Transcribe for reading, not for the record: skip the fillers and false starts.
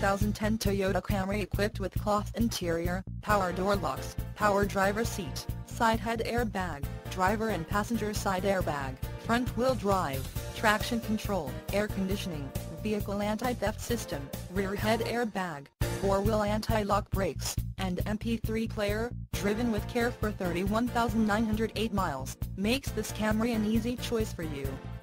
2010 Toyota Camry equipped with cloth interior, power door locks, power driver seat, side head airbag, driver and passenger side airbag, front wheel drive, traction control, air conditioning, vehicle anti-theft system, rear head airbag, four-wheel anti-lock brakes, and MP3 player, driven with care for 31,908 miles, makes this Camry an easy choice for you.